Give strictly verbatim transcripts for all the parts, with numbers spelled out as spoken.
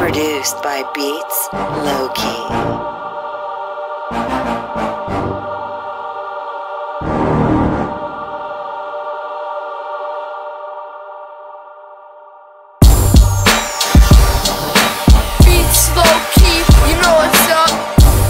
Produced by Beatz Lowkey. Beatz Lowkey, you know what's up.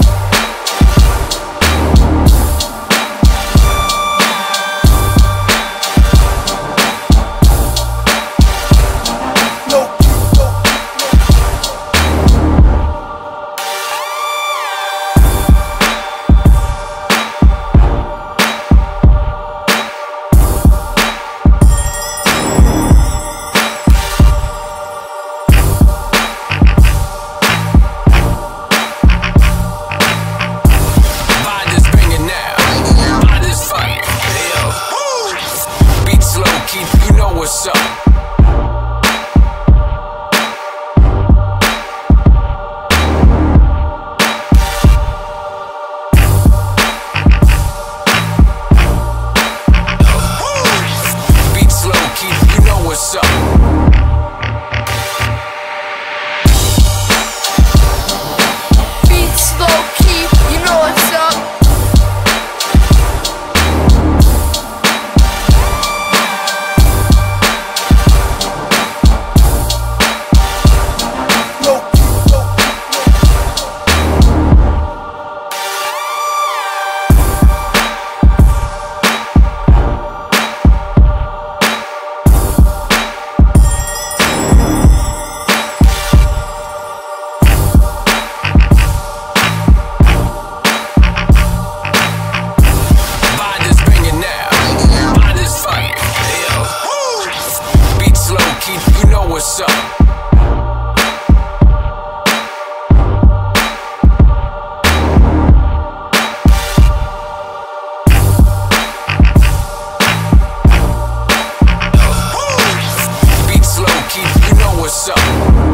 You know what's up. Beatz Lowkey, you know what's up. Beatz Lowkey, you know what's up. You know what's up. Beatz Lowkey, you know what's up.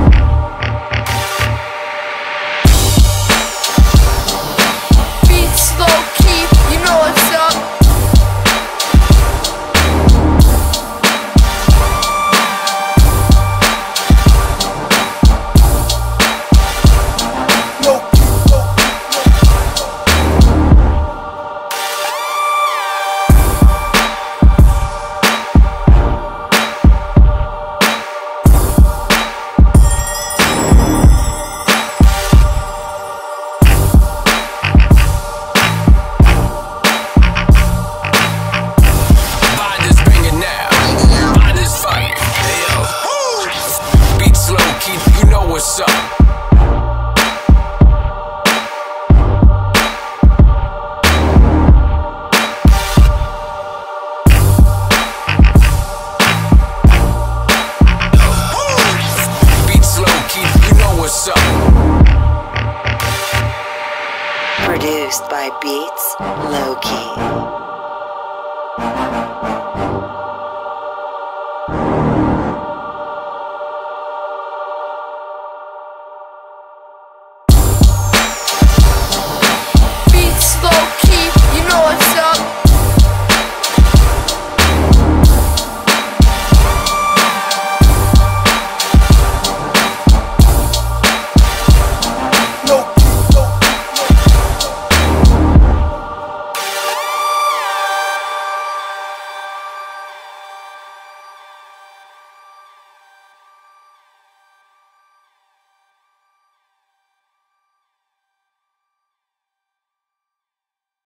Beatz Lowkey, you know what's up. You know what's up. Beatz Lowkey, you know what's up. Produced by Beatz Lowkey.